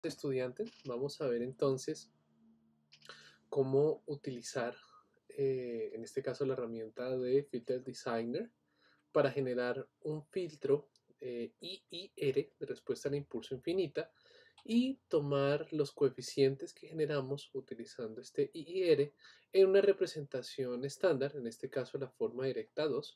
Estudiantes, vamos a ver entonces cómo utilizar, en este caso, la herramienta de Filter Designer para generar un filtro IIR de respuesta al impulso infinita y tomar los coeficientes que generamos utilizando este IIR en una representación estándar, en este caso la forma directa 2,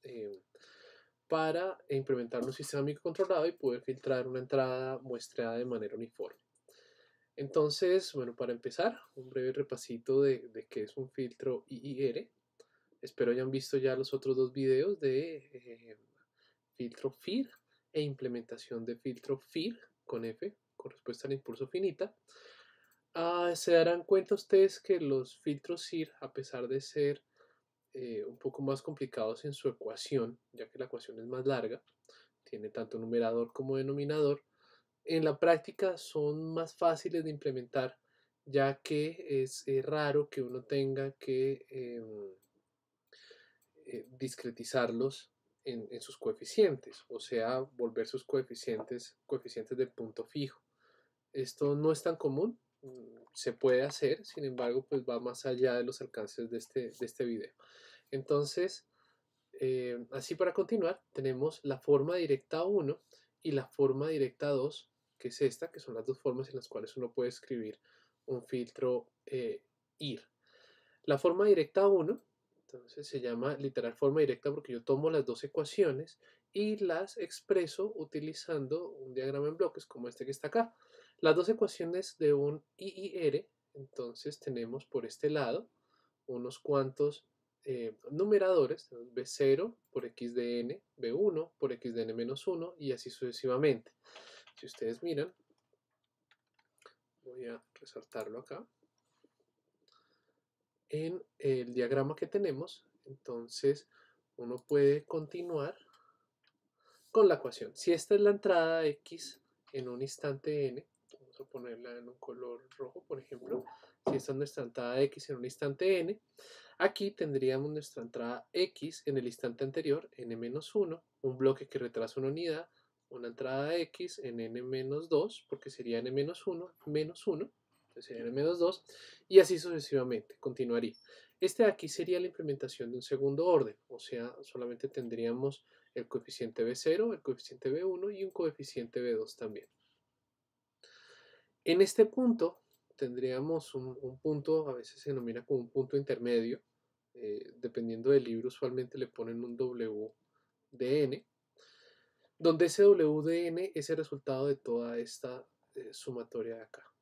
para implementar un sistema microcontrolado y poder filtrar una entrada muestreada de manera uniforme. Entonces, bueno, para empezar, un breve repasito de qué es un filtro IIR. Espero hayan visto ya los otros dos videos de filtro FIR e implementación de filtro FIR con F, con respuesta al impulso finita. Se darán cuenta ustedes que los filtros SIR, a pesar de ser un poco más complicados en su ecuación, ya que la ecuación es más larga, tiene tanto numerador como denominador, en la práctica son más fáciles de implementar, ya que es raro que uno tenga que discretizarlos en sus coeficientes, o sea, volver sus coeficientes de punto fijo. Esto no es tan común, se puede hacer, sin embargo, pues va más allá de los alcances de este video. Entonces, así para continuar, tenemos la forma directa 1 y la forma directa 2, que es esta, que son las dos formas en las cuales uno puede escribir un filtro IR. La forma directa 1, entonces se llama literal forma directa porque yo tomo las dos ecuaciones y las expreso utilizando un diagrama en bloques como este que está acá. Las dos ecuaciones de un IIR, entonces tenemos por este lado unos cuantos numeradores, B0 por x de n, B1 por x de n menos 1 y así sucesivamente. Si ustedes miran, voy a resaltarlo acá, en el diagrama que tenemos, entonces uno puede continuar con la ecuación. Si esta es la entrada x en un instante n, vamos a ponerla en un color rojo, por ejemplo, si esta es nuestra entrada x en un instante n, aquí tendríamos nuestra entrada x en el instante anterior, n-1, un bloque que retrasa una unidad, una entrada x en n-2, porque sería n-1, menos 1, entonces sería n-2, y así sucesivamente, continuaría. Este de aquí sería la implementación de un segundo orden, o sea, solamente tendríamos el coeficiente B0, el coeficiente B1 y un coeficiente B2 también. En este punto tendríamos un punto, a veces se denomina como un punto intermedio, dependiendo del libro usualmente le ponen un WDN, donde ese WDN es el resultado de toda esta sumatoria de acá.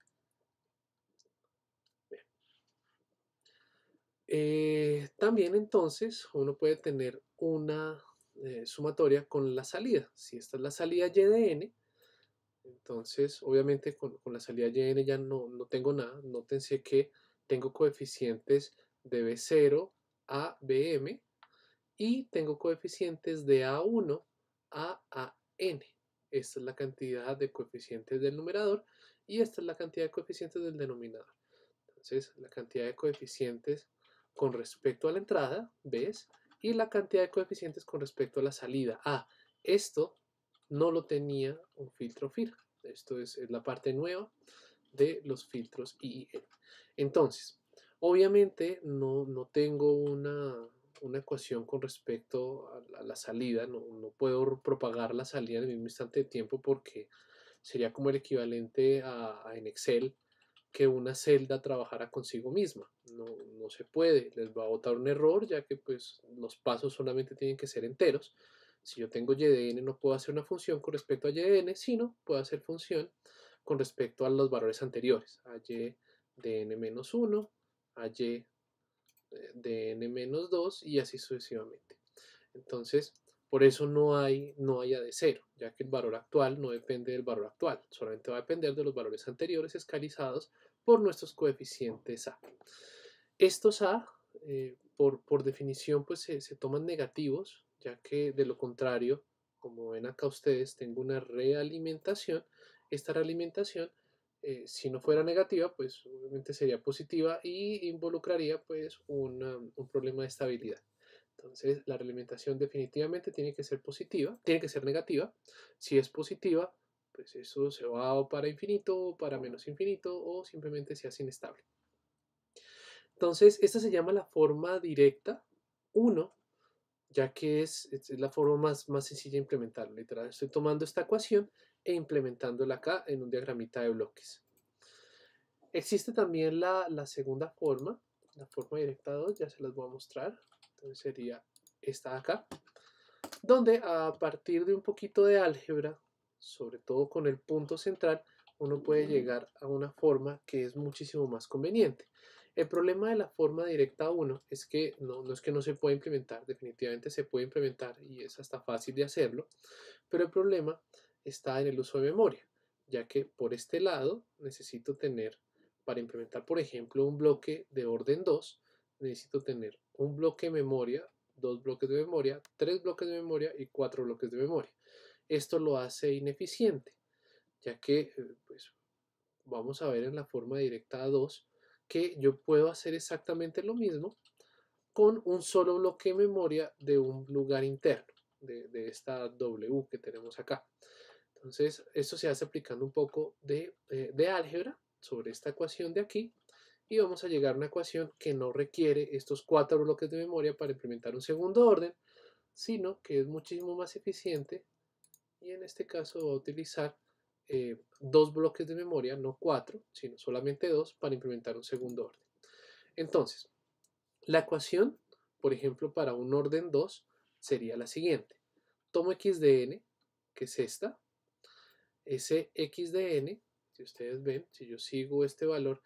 También entonces uno puede tener una sumatoria con la salida. Si esta es la salida y de n, entonces obviamente con la salida y de n ya no tengo nada. Nótense que tengo coeficientes de B0 a BM y tengo coeficientes de A1 a AN. Esta es la cantidad de coeficientes del numerador y esta es la cantidad de coeficientes del denominador. Entonces, la cantidad de coeficientes con respecto a la entrada, ¿ves? Y la cantidad de coeficientes con respecto a la salida. Esto no lo tenía un filtro FIR. Esto es la parte nueva de los filtros IIN. Entonces, obviamente no tengo una ecuación con respecto a la salida, no puedo propagar la salida en el mismo instante de tiempo porque sería como el equivalente a en Excel que una celda trabajara consigo misma. No se puede, les va a botar un error ya que pues los pasos solamente tienen que ser enteros. Si yo tengo y de n no puedo hacer una función con respecto a y de n, sino puedo hacer función con respecto a los valores anteriores, a y de n-1, a y de n-2 y así sucesivamente. Entonces, por eso no hay a de 0, ya que el valor actual no depende del valor actual, solamente va a depender de los valores anteriores escalizados por nuestros coeficientes A. Estos A, por definición, pues se toman negativos, ya que de lo contrario, como ven acá ustedes, tengo una realimentación. Esta realimentación, si no fuera negativa, pues obviamente sería positiva y involucraría pues un problema de estabilidad. Entonces, la realimentación definitivamente tiene que ser positiva, tiene que ser negativa. Si es positiva, pues eso se va para infinito, o para menos infinito, o simplemente se hace inestable. Entonces, esta se llama la forma directa 1, ya que es la forma más sencilla de implementarlo. Literal, estoy tomando esta ecuación e implementándola acá en un diagramita de bloques. Existe también la segunda forma, la forma directa 2, ya se las voy a mostrar. Entonces sería esta de acá, donde a partir de un poquito de álgebra, sobre todo con el punto central, uno puede llegar a una forma que es muchísimo más conveniente. El problema de la forma directa 1 es que no es que no se pueda implementar, definitivamente se puede implementar y es hasta fácil de hacerlo, pero el problema está en el uso de memoria, ya que por este lado necesito tener, para implementar por ejemplo un bloque de orden 2, necesito tener un bloque de memoria, 2 bloques de memoria, 3 bloques de memoria y 4 bloques de memoria. Esto lo hace ineficiente, ya que pues, vamos a ver en la forma directa 2 que yo puedo hacer exactamente lo mismo con un solo bloque de memoria de un lugar interno, de esta W que tenemos acá. Entonces, esto se hace aplicando un poco de álgebra sobre esta ecuación de aquí y vamos a llegar a una ecuación que no requiere estos 4 bloques de memoria para implementar un segundo orden, sino que es muchísimo más eficiente y en este caso va a utilizar 2 bloques de memoria, no 4, sino solamente 2 para implementar un segundo orden. Entonces, la ecuación, por ejemplo, para un orden 2 sería la siguiente. Tomo x de n, que es esta. Ese x de n, si ustedes ven, si yo sigo este valor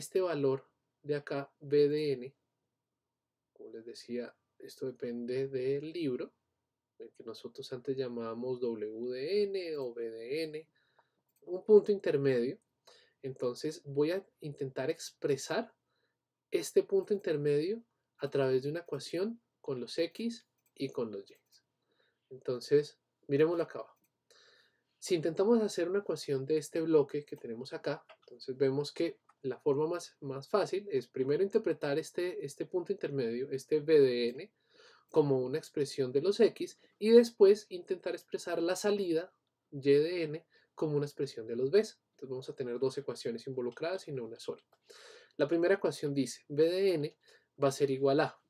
de acá, b de n, como les decía, esto depende del libro, el que nosotros antes llamábamos w de n o b de n, un punto intermedio. Entonces voy a intentar expresar este punto intermedio a través de una ecuación con los x y con los y. Entonces, miremoslo acá abajo. Si intentamos hacer una ecuación de este bloque que tenemos acá, entonces vemos que la forma más fácil es primero interpretar este punto intermedio, este b de n, como una expresión de los x y después intentar expresar la salida y de n como una expresión de los b. Entonces vamos a tener dos ecuaciones involucradas y no una sola. La primera ecuación dice b de n va a ser igual a,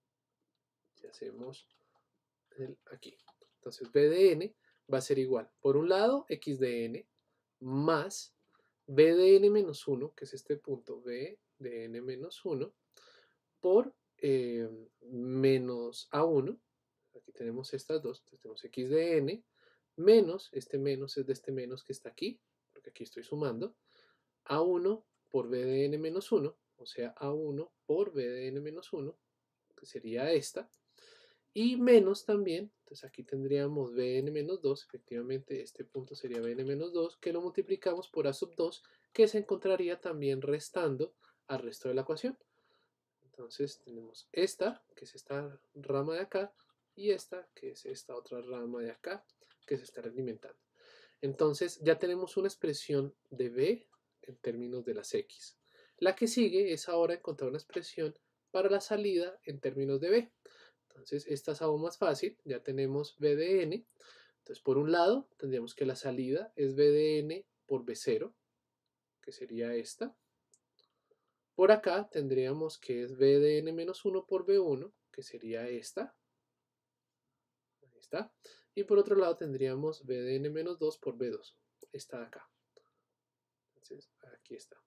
si hacemos aquí, entonces b de n va a ser igual, por un lado, x de n más b de n menos 1, que es este punto, b de n menos 1, por menos a1, aquí tenemos estas dos, entonces tenemos x de n, menos, este menos es de este menos que está aquí, porque aquí estoy sumando, a1 por b de n menos 1, o sea, a1 por b de n menos 1, que sería esta, y menos también, entonces aquí tendríamos bn menos 2, efectivamente este punto sería bn menos 2, que lo multiplicamos por a sub 2, que se encontraría también restando al resto de la ecuación. Entonces tenemos esta, que es esta rama de acá, y esta, que es esta otra rama de acá, que se está alimentando. Entonces ya tenemos una expresión de b en términos de las x. La que sigue es ahora encontrar una expresión para la salida en términos de b. Entonces, esta es aún más fácil, ya tenemos b de n. Entonces, por un lado, tendríamos que la salida es b de n por b0, que sería esta. Por acá tendríamos que es b de n menos 1 por b1, que sería esta. Ahí está. Y por otro lado tendríamos b de n menos 2 por b2, esta de acá. Entonces, aquí está.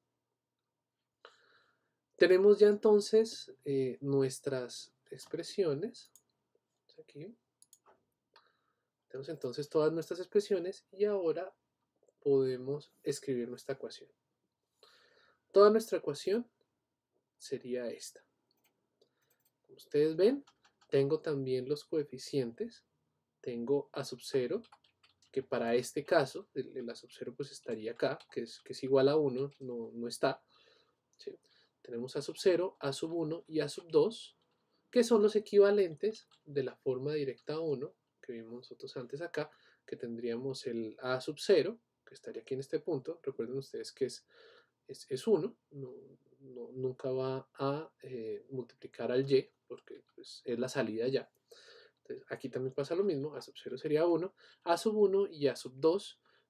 Tenemos ya entonces nuestras expresiones. Aquí. Tenemos entonces todas nuestras expresiones y ahora podemos escribir nuestra ecuación. Toda nuestra ecuación sería esta. Como ustedes ven, tengo también los coeficientes. Tengo a sub 0, que para este caso, el a sub 0 pues estaría acá, que es igual a 1, no está. ¿Sí? Tenemos a sub 0, a sub 1 y a sub 2, que son los equivalentes de la forma directa 1 que vimos nosotros antes acá, que tendríamos el a sub 0, que estaría aquí en este punto. Recuerden ustedes que es 1, nunca va a multiplicar al y, porque pues, es la salida ya. Entonces, aquí también pasa lo mismo, a sub 0 sería 1, a sub 1 y a sub 2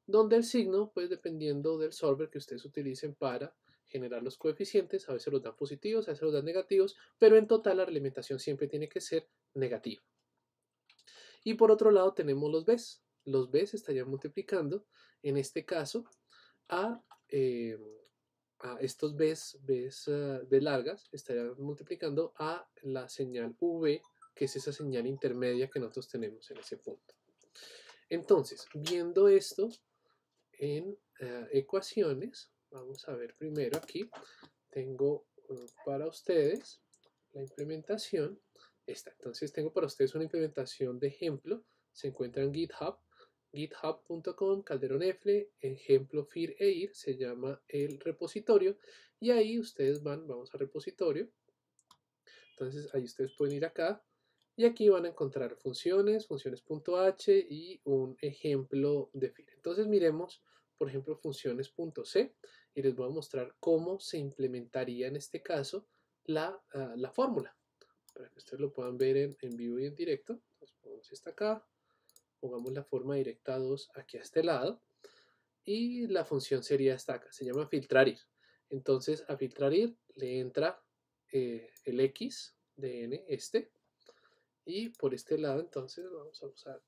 donde el signo, pues dependiendo del solver que ustedes utilicen para generar los coeficientes, a veces los dan positivos, a veces los dan negativos, pero en total la realimentación siempre tiene que ser negativa. Y por otro lado tenemos los Bs. Los Bs estarían multiplicando, en este caso, a estos Bs largas, estarían multiplicando a la señal V, que es esa señal intermedia que nosotros tenemos en ese punto. Entonces, viendo esto en ecuaciones, vamos a ver primero aquí, tengo para ustedes la implementación. Entonces tengo para ustedes una implementación de ejemplo, se encuentra en GitHub, github.com, calderonefle, ejemplo fir eir, se llama el repositorio, y ahí ustedes vamos a repositorio, entonces ahí ustedes pueden ir acá, y aquí van a encontrar funciones, funciones.h y un ejemplo de fir. Entonces miremos, por ejemplo, funciones.c, y les voy a mostrar cómo se implementaría en este caso la fórmula, para que ustedes lo puedan ver en vivo y en directo. Entonces pongamos esta acá, pongamos la forma directa 2 aquí a este lado, y la función sería esta acá, se llama filtrarir. Entonces a filtrarir le entra el x de n, y por este lado entonces vamos a usar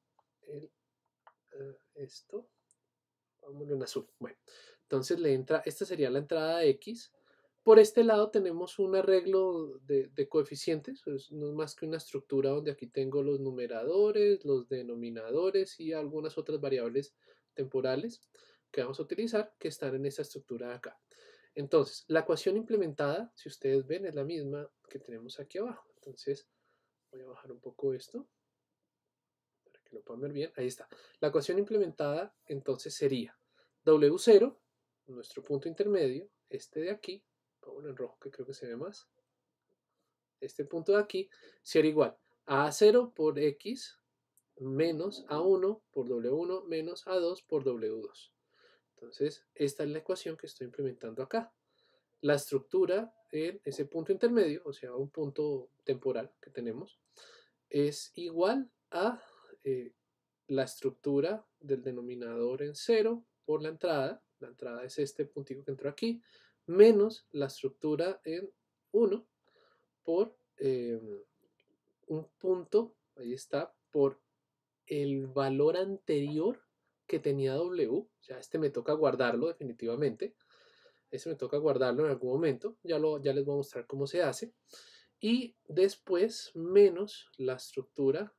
esto, vámonos en azul. Bueno, entonces le entra, esta sería la entrada de x. Por este lado tenemos un arreglo de coeficientes, no es más que una estructura donde aquí tengo los numeradores, los denominadores y algunas otras variables temporales que vamos a utilizar que están en esta estructura de acá. Entonces, la ecuación implementada, si ustedes ven, es la misma que tenemos aquí abajo. Entonces, voy a bajar un poco esto para que lo puedan ver bien. Ahí está. La ecuación implementada entonces sería W0, nuestro punto intermedio, este de aquí, pongo en rojo que creo que se ve más, este punto de aquí, sería igual a A0 por X menos A1 por W1 menos A2 por W2. Entonces, esta es la ecuación que estoy implementando acá. La estructura en ese punto intermedio, o sea, un punto temporal que tenemos, es igual a la estructura del denominador en 0 por la entrada es este puntito que entró aquí, menos la estructura en 1 por un punto, ahí está, por el valor anterior que tenía W, o sea, este me toca guardarlo definitivamente, este me toca guardarlo en algún momento, ya les voy a mostrar cómo se hace, y después menos la estructura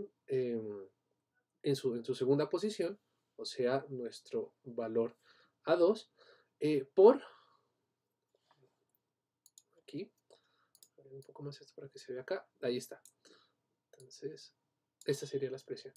en su segunda posición, o sea, nuestro valor A2, por aquí, un poco más esto para que se vea acá, ahí está. Entonces, esta sería la expresión.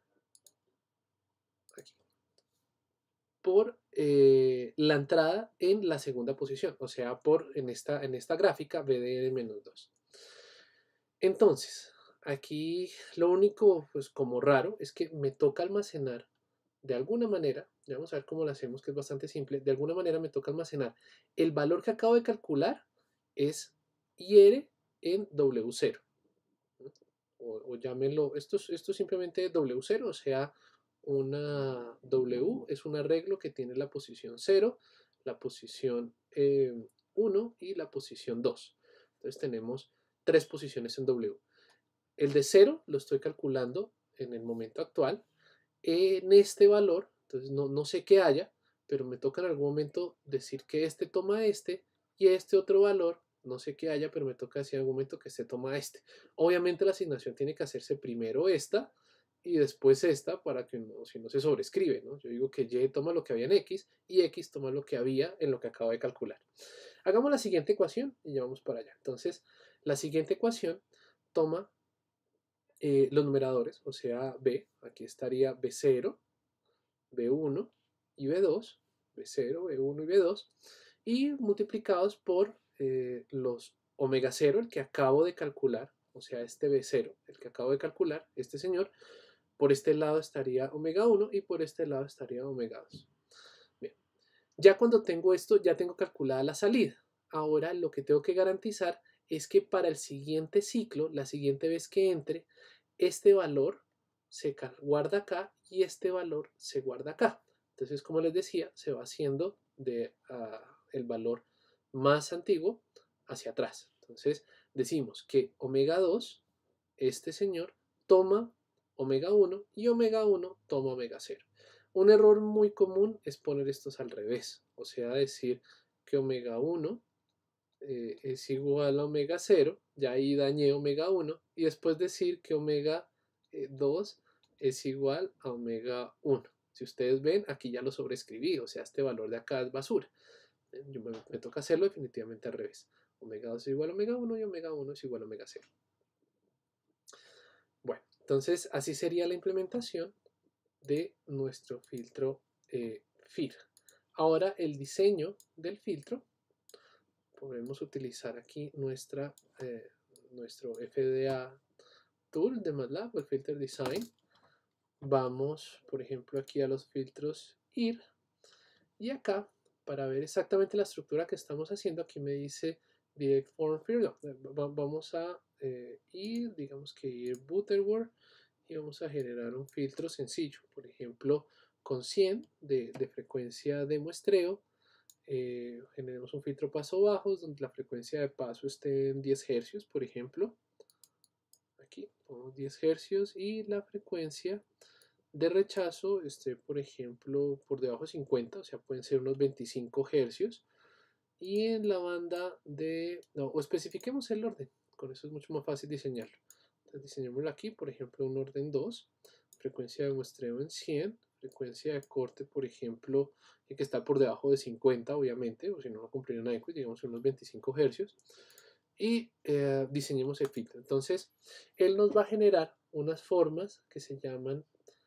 Aquí. Por la entrada en la segunda posición, o sea, en esta gráfica BDN-2. Entonces, aquí lo único, pues como raro, es que me toca almacenar de alguna manera, ya vamos a ver cómo lo hacemos, que es bastante simple, de alguna manera me toca almacenar el valor que acabo de calcular es IR en W0. O llámenlo, esto es simplemente W0, o sea, una W es un arreglo que tiene la posición 0, la posición 1 y la posición 2. Entonces tenemos 3 posiciones en W. El de 0 lo estoy calculando en el momento actual. En este valor, entonces no sé qué haya, pero me toca en algún momento decir que este toma este y este otro valor, no sé qué haya, pero me toca decir en algún momento que este toma este. Obviamente la asignación tiene que hacerse primero esta y después esta para que si no se sobrescribe, ¿no? Yo digo que Y toma lo que había en X y X toma lo que había en lo que acabo de calcular. Hagamos la siguiente ecuación y ya vamos para allá. Entonces, la siguiente ecuación toma los numeradores, o sea, B, aquí estaría B0, B1 y B2, B0, B1 y B2, y multiplicados por los omega 0, el que acabo de calcular, o sea, este B0, el que acabo de calcular, este señor, por este lado estaría omega 1 y por este lado estaría omega 2. Bien, ya cuando tengo esto, ya tengo calculada la salida. Ahora lo que tengo que garantizar es que para el siguiente ciclo, la siguiente vez que entre, este valor se guarda acá y este valor se guarda acá. Entonces, como les decía, se va haciendo de el valor más antiguo hacia atrás. Entonces, decimos que omega 2, este señor, toma omega 1 y omega 1 toma omega 0. Un error muy común es poner estos al revés, o sea, decir que omega 1 es igual a omega 0, ya ahí dañé omega 1, y después decir que omega 2 es igual a omega 1. Si ustedes ven, aquí ya lo sobreescribí, o sea, este valor de acá es basura. Me toca hacerlo definitivamente al revés. Omega 2 es igual a omega 1 y omega 1 es igual a omega 0. Bueno, entonces así sería la implementación de nuestro filtro FIR. Ahora el diseño del filtro, podemos utilizar aquí nuestro FDA Tool de MATLAB, el Filter Design. Vamos, por ejemplo, aquí a los filtros IR y acá, para ver exactamente la estructura que estamos haciendo, aquí me dice Direct Form FIR. No, vamos a ir, digamos que ir Butterworth, y vamos a generar un filtro sencillo, por ejemplo, con 100 de frecuencia de muestreo. Generemos un filtro paso bajos donde la frecuencia de paso esté en 10 Hz, por ejemplo. Aquí ponemos 10 Hz y la frecuencia de rechazo esté, por ejemplo, por debajo de 50, o sea, pueden ser unos 25 Hz. Y en la banda de, no, o especifiquemos el orden, con eso es mucho más fácil diseñarlo. Entonces diseñémoslo aquí, por ejemplo, un orden 2, frecuencia de muestreo en 100, frecuencia de corte, por ejemplo, que está por debajo de 50, obviamente, o si no, no cumpliría una equis, digamos unos 25 Hz. Y diseñemos el filtro. Entonces, él nos va a generar unas formas que se llaman,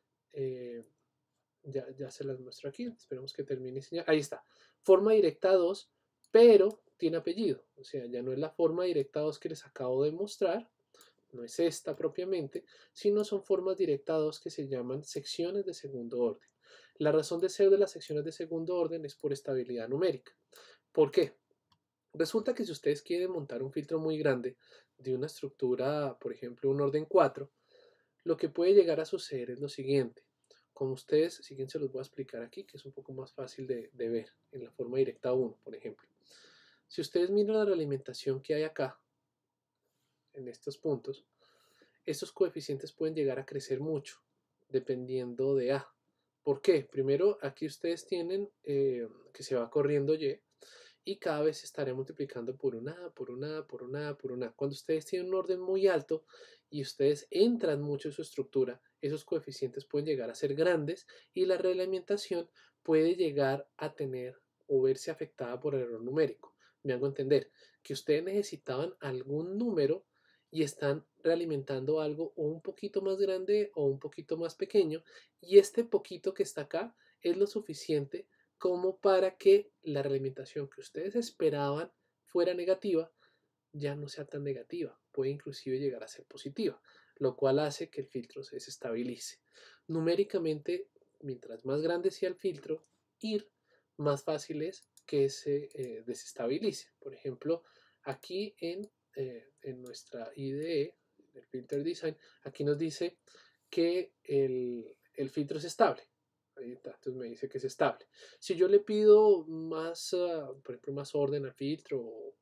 ya se las muestro aquí, esperemos que termine de diseñar. Ahí está, forma directa 2, pero tiene apellido, o sea, ya no es la forma directa 2 que les acabo de mostrar, no es esta propiamente, sino son formas directa 2 que se llaman secciones de segundo orden. La razón de ser de las secciones de segundo orden es por estabilidad numérica. ¿Por qué? Resulta que si ustedes quieren montar un filtro muy grande de una estructura, por ejemplo, un orden 4, lo que puede llegar a suceder es lo siguiente. Como ustedes, si bien se los voy a explicar aquí, que es un poco más fácil de ver en la forma directa 1, por ejemplo. Si ustedes miran la realimentación que hay acá, en estos puntos, estos coeficientes pueden llegar a crecer mucho, dependiendo de A. ¿Por qué? Primero, aquí ustedes tienen que se va corriendo y cada vez se estará multiplicando por una, por una, por una, por una. Cuando ustedes tienen un orden muy alto y ustedes entran mucho en su estructura, esos coeficientes pueden llegar a ser grandes y la realimentación puede llegar a tener o verse afectada por el error numérico. Me hago entender que ustedes necesitaban algún número y están realimentando algo o un poquito más grande o un poquito más pequeño, y este poquito que está acá es lo suficiente como para que la realimentación que ustedes esperaban fuera negativa ya no sea tan negativa, puede inclusive llegar a ser positiva, lo cual hace que el filtro se desestabilice. Numéricamente, mientras más grande sea el filtro, ir más fácil es que se desestabilice. Por ejemplo, aquí en nuestra IDE, el Filter Design, aquí nos dice que el filtro es estable. Ahí está, entonces me dice que es estable. Si yo le pido más, por ejemplo, más orden al filtro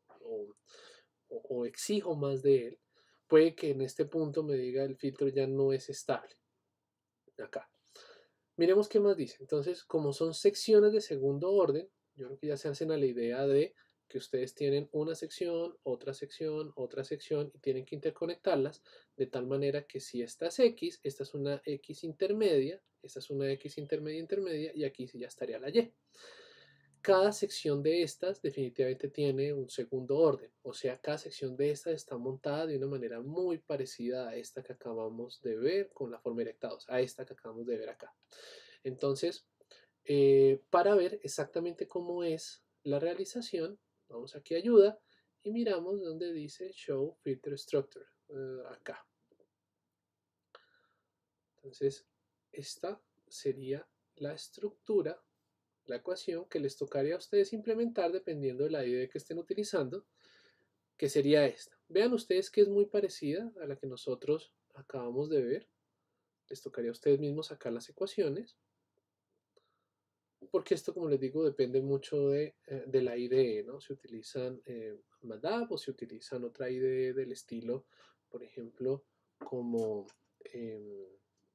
o exijo más de él, puede que en este punto me diga el filtro ya no es estable. Acá. Miremos qué más dice. Entonces, como son secciones de segundo orden, yo creo que ya se hacen a la idea de que ustedes tienen una sección, otra sección y tienen que interconectarlas de tal manera que si esta es X, esta es una X intermedia, esta es una X intermedia intermedia y aquí sí ya estaría la Y. Cada sección de estas definitivamente tiene un segundo orden, o sea, cada sección de estas está montada de una manera muy parecida a esta que acabamos de ver con la forma directa 2, a esta que acabamos de ver acá. Entonces, para ver exactamente cómo es la realización, vamos aquí a ayuda y miramos donde dice Show Filter Structure, acá. Entonces, esta sería la estructura, la ecuación que les tocaría a ustedes implementar dependiendo de la IDE que estén utilizando, que sería esta. Vean ustedes que es muy parecida a la que nosotros acabamos de ver. Les tocaría a ustedes mismos sacar las ecuaciones. porque esto, como les digo, depende mucho de la IDE, ¿no? Si utilizan MATLAB o si utilizan otra IDE del estilo, por ejemplo, como, em,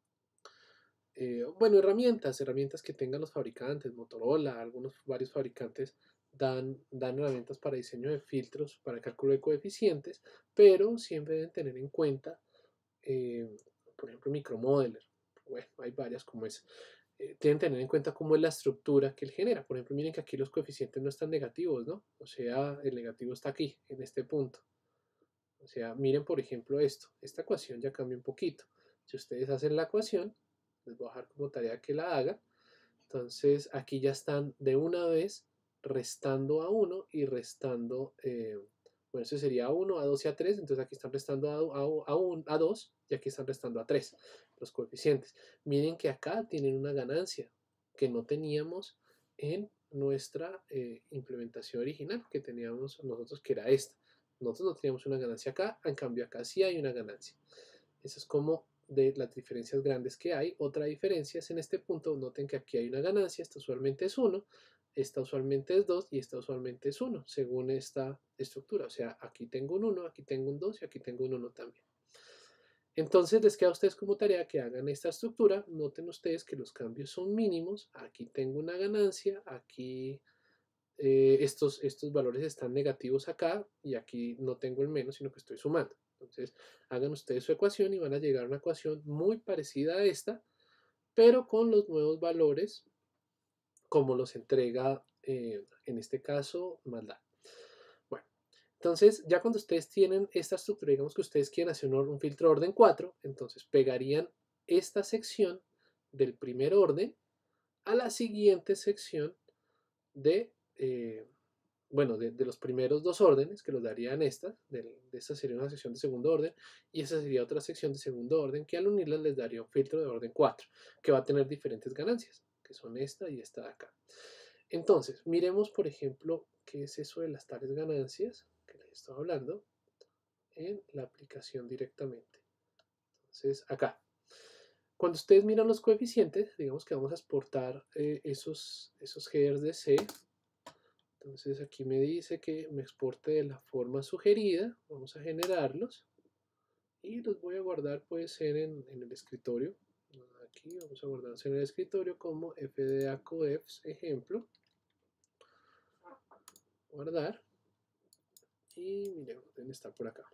bueno, herramientas que tengan los fabricantes, Motorola, varios fabricantes dan herramientas para diseño de filtros, para cálculo de coeficientes, pero siempre deben tener en cuenta, eh, por ejemplo, Micromodeler. Bueno, hay varias como esa. Tienen que tener en cuenta cómo es la estructura que él genera. Por ejemplo, miren que aquí los coeficientes no están negativos, ¿no? O sea, el negativo está aquí, en este punto. O sea, miren por ejemplo esto. Esta ecuación ya cambia un poquito. Si ustedes hacen la ecuación, les voy a dejar como tarea que la hagan. Entonces, aquí ya están de una vez restando a 1 y restando, bueno, eso sería a 1, a 2 y a 3. Entonces aquí están restando a 2 y aquí están restando a 3 los coeficientes. Miren que acá tienen una ganancia que no teníamos en nuestra implementación original que teníamos nosotros, que era esta. Nosotros no teníamos una ganancia acá, en cambio acá sí hay una ganancia. Eso es como de las diferencias grandes que hay. Otra diferencia es en este punto, noten que aquí hay una ganancia, esta usualmente es 1, esta usualmente es 2 y esta usualmente es 1, según esta estructura. O sea, aquí tengo un 1, aquí tengo un 2 y aquí tengo un 1 también. Entonces les queda a ustedes como tarea que hagan esta estructura. Noten ustedes que los cambios son mínimos. Aquí tengo una ganancia, aquí estos valores están negativos acá y aquí no tengo el menos, sino que estoy sumando. Entonces, hagan ustedes su ecuación y van a llegar a una ecuación muy parecida a esta, pero con los nuevos valores como los entrega, en este caso, MATLAB. Bueno, entonces ya cuando ustedes tienen esta estructura, digamos que ustedes quieren hacer un filtro de orden 4, entonces pegarían esta sección del primer orden a la siguiente sección de, bueno, de los primeros dos órdenes, que los darían de esta sería una sección de segundo orden, y esa sería otra sección de segundo orden, que al unirlas les daría un filtro de orden 4, que va a tener diferentes ganancias, que son esta y esta de acá. Entonces, miremos, por ejemplo, qué es eso de las tales ganancias, que les estoy hablando, en la aplicación directamente. Entonces, acá. Cuando ustedes miran los coeficientes, digamos que vamos a exportar esos headers de C. Entonces aquí me dice que me exporte de la forma sugerida. Vamos a generarlos y los voy a guardar, puede ser en el escritorio. Aquí vamos a guardarlos en el escritorio como FDA coefs ejemplo. Guardar. Y miren, deben estar por acá.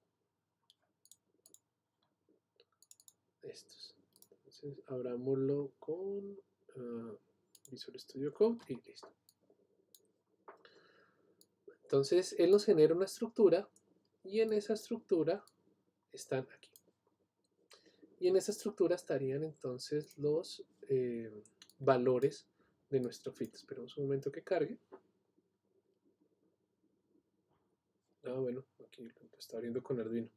Estos. Entonces abrámoslo con Visual Studio Code y listo. Entonces él nos genera una estructura y en esa estructura están aquí. Y en esa estructura estarían entonces los valores de nuestro fit. Esperemos un momento que cargue. Bueno, aquí lo está abriendo con Arduino.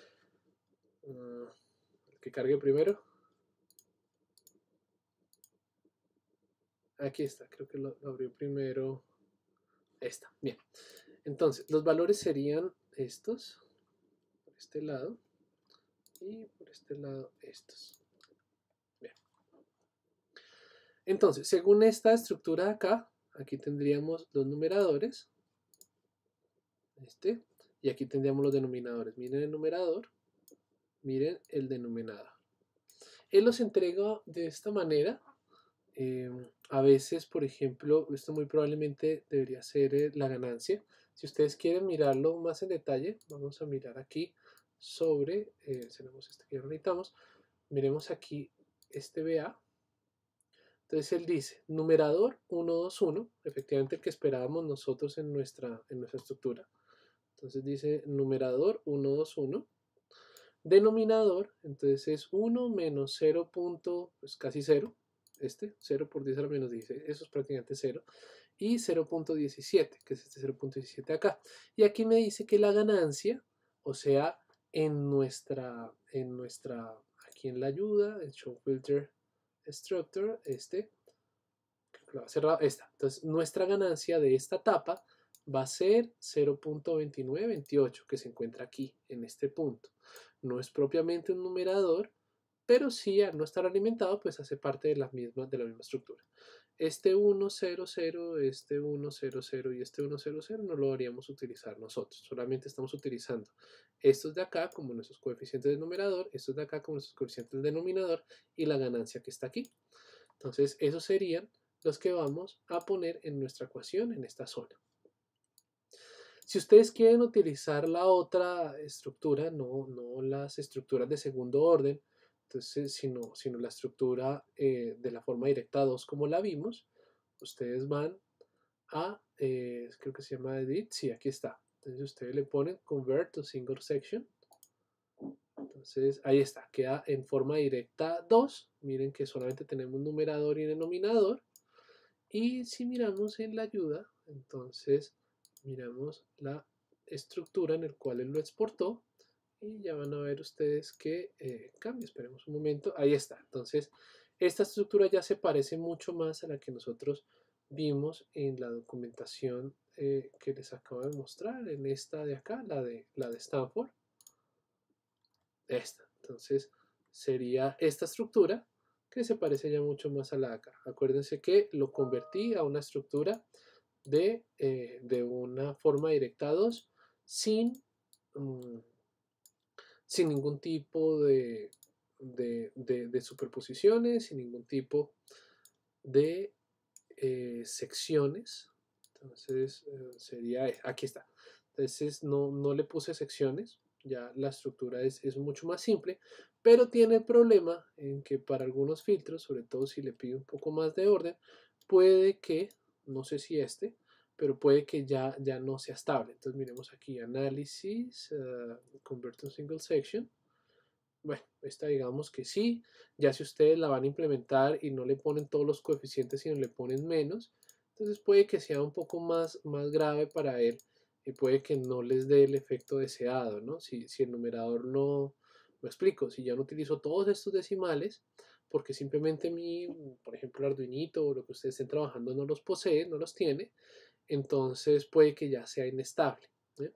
Que cargue primero. Aquí está, creo que lo abrió primero. Ahí está, bien. Entonces, los valores serían estos, por este lado, y por este lado estos. Bien. Entonces, según esta estructura de acá, aquí tendríamos los numeradores, y aquí tendríamos los denominadores. Miren el numerador, miren el denominador. Él los entrega de esta manera. A veces, por ejemplo, esto muy probablemente debería ser la ganancia. Si ustedes quieren mirarlo más en detalle, vamos a mirar aquí sobre, tenemos este que ya necesitamos, miremos aquí este BA. Entonces él dice, numerador 121, efectivamente el que esperábamos nosotros en nuestra estructura. Entonces dice numerador 121. Denominador, entonces es 1 menos 0. Pues casi 0. 0 por 10 a la menos 16, eso es prácticamente 0. Y 0.17, que es este 0.17 acá. Y aquí me dice que la ganancia, o sea, en nuestra, aquí en la ayuda, el show filter structure, cerrado, esta. Entonces, nuestra ganancia de esta etapa va a ser 0.2928, que se encuentra aquí, en este punto. No es propiamente un numerador, pero sí, al no estar alimentado, pues hace parte de la misma estructura. este 1, 0, 0, este 1, 0, 0 y este 1, 0, 0 no lo haríamos utilizar nosotros. Solamente estamos utilizando estos de acá como nuestros coeficientes del numerador, estos de acá como nuestros coeficientes del denominador y la ganancia que está aquí. Entonces, esos serían los que vamos a poner en nuestra ecuación en esta zona. Si ustedes quieren utilizar la otra estructura, no las estructuras de segundo orden, entonces, sino la estructura de la forma directa 2 como la vimos, ustedes van a, creo que se llama edit, sí, aquí está. Entonces ustedes le ponen convert to single section. Entonces ahí está, queda en forma directa 2. Miren que solamente tenemos numerador y denominador. Y si miramos en la ayuda, entonces miramos la estructura en la cual él lo exportó y ya van a ver ustedes que cambia. Esperemos un momento. Ahí está. Entonces, esta estructura ya se parece mucho más a la que nosotros vimos en la documentación que les acabo de mostrar, en esta de acá, la de Stanford. Esta. Entonces, sería esta estructura que se parece ya mucho más a la de acá. Acuérdense que lo convertí a una estructura de una forma directa 2 sin, um, sin ningún tipo de superposiciones, sin ningún tipo de secciones. Entonces sería, aquí está. Entonces no le puse secciones, ya la estructura es mucho más simple, pero tiene el problema en que para algunos filtros, sobre todo si le pido un poco más de orden, puede que, no sé si pero puede que ya no sea estable. Entonces miremos aquí, análisis, convert to single section. Bueno, esta digamos que sí, ya si ustedes la van a implementar y no le ponen todos los coeficientes, sino le ponen menos, entonces puede que sea un poco más grave para él y puede que no les dé el efecto deseado, ¿no? Si el numerador no, lo explico, si ya no utilizo todos estos decimales, porque simplemente por ejemplo, el Arduinito o lo que ustedes estén trabajando no los posee, no los tiene, entonces puede que ya sea inestable. ¿eh?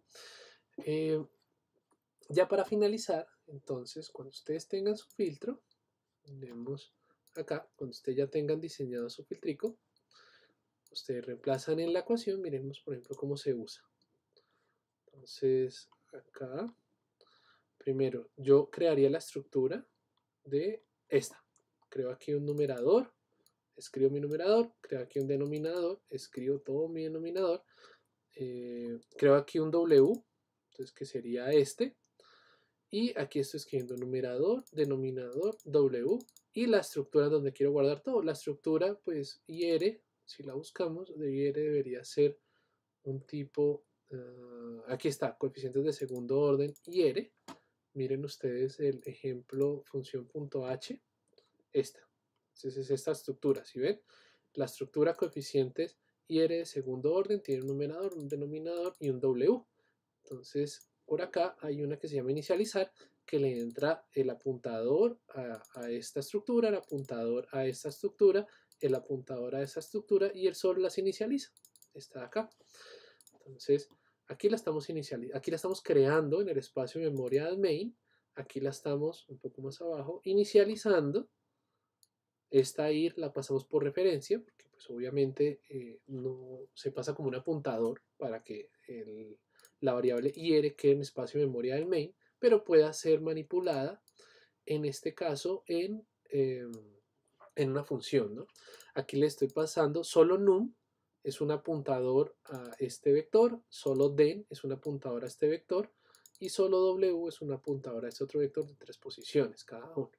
Ya para finalizar, entonces, cuando ustedes tengan su filtro, vemos acá, cuando ustedes ya tengan diseñado su filtrico, ustedes reemplazan en la ecuación, miremos por ejemplo cómo se usa. Entonces, acá, primero, yo crearía la estructura de esta. Creo aquí un numerador, escribo mi numerador, creo aquí un denominador, escribo todo mi denominador, creo aquí un W, entonces que sería este, y aquí estoy escribiendo numerador, denominador, W y la estructura donde quiero guardar todo. La estructura, pues, IR, si la buscamos, de IR debería ser un tipo, aquí está, coeficientes de segundo orden, IR. Miren ustedes el ejemplo función.h, esta. Entonces es esta estructura, ¿sí ven? La estructura coeficientes IR de segundo orden tiene un numerador, un denominador y un W. Entonces, por acá hay una que se llama inicializar, que le entra el apuntador a esta estructura, el apuntador a esta estructura, el apuntador a esta estructura y él solo las inicializa. Está acá. Entonces, aquí la estamos aquí la estamos creando en el espacio de memoria del main. Aquí la estamos un poco más abajo inicializando. Esta ir la pasamos por referencia, porque pues obviamente no se pasa como un apuntador para que la variable IR quede en espacio de memoria del main, pero pueda ser manipulada, en este caso, en una función, ¿no? Aquí le estoy pasando solo num, es un apuntador a este vector, solo den es un apuntador a este vector, y solo w es un apuntador a este otro vector de 3 posiciones cada uno.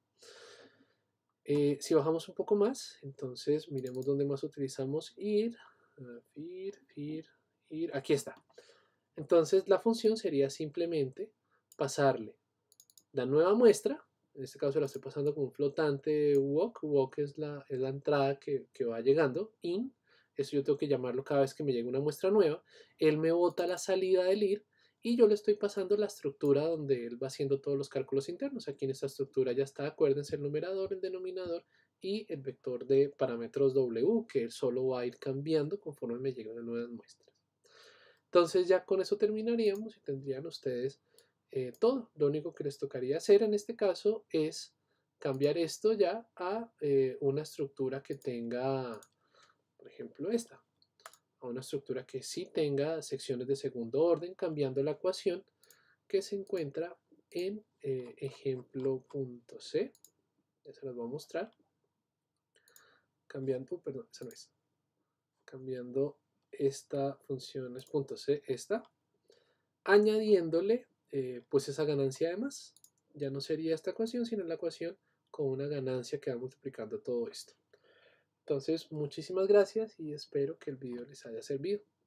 Si bajamos un poco más, entonces miremos dónde más utilizamos ir, ir, aquí está. Entonces la función sería simplemente pasarle la nueva muestra, en este caso la estoy pasando con un flotante walk es la entrada que va llegando, in, eso yo tengo que llamarlo cada vez que me llegue una muestra nueva, él me bota la salida del ir y yo le estoy pasando la estructura donde él va haciendo todos los cálculos internos. Aquí en esta estructura ya está, acuérdense, el numerador, el denominador y el vector de parámetros W, que él solo va a ir cambiando conforme me lleguen las nuevas muestras. Entonces ya con eso terminaríamos y tendrían ustedes todo. Lo único que les tocaría hacer en este caso es cambiar esto ya a una estructura que tenga por ejemplo esta, a una estructura que sí tenga secciones de segundo orden, cambiando la ecuación que se encuentra en ejemplo.c. Ya se las voy a mostrar. Cambiando, perdón, esa no es. Cambiando esta función es .c, esta, añadiéndole pues esa ganancia de más. Ya no sería esta ecuación, sino la ecuación con una ganancia que va multiplicando todo esto. Entonces, muchísimas gracias y espero que el video les haya servido.